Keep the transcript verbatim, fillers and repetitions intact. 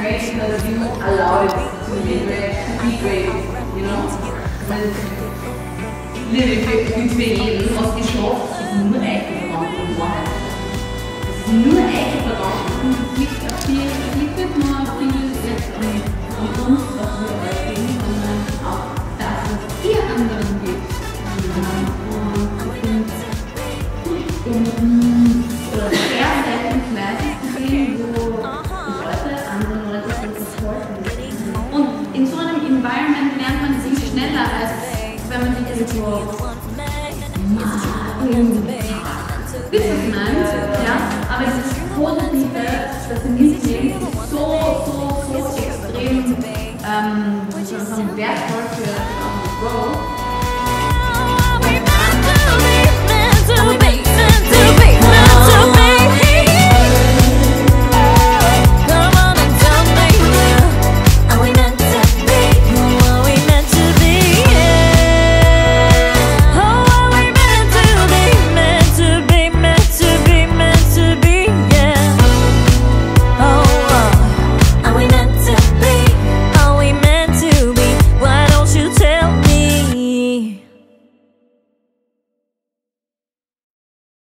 great because you allow it to be great, to be great, you know? Weil für jeden, was geschafft, ist nur Eichelverdacht in Wahrheit. Es ist nur Eichelverdacht und es liegt auf die, es liegt nicht nur viel jetzt an, an uns, was wir euch geben, sondern auch das, was ihr anderen gebt. Und ich finde, oder sehr selten Classes zu gehen, wo Leute, andere Leute so supporten. Und in so einem Environment lernt man sich schneller, als wenn man sich irgendwo wie es meint, ja, aber dieses Positive, das ihr mitnehmt, ist so, so, so extrem ähm, wertvoll für eure Growth.